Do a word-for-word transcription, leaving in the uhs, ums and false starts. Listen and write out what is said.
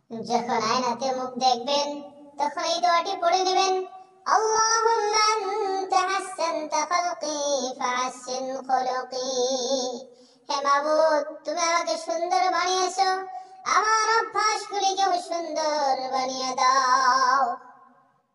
যখন আয়নাতে মুখ দেখবেন তখন এই দোয়াটি পড়ে নেবেন, আল্লাহুম্মা আনতা হাসসানতা খালকি ফাহাসসিন খুলুকি। হে মাবুদ, তুমি আমাকে সুন্দর বানিয়েছো, আমার অভ্যাসগুলিকেও সুন্দর বানিয়ে দাও।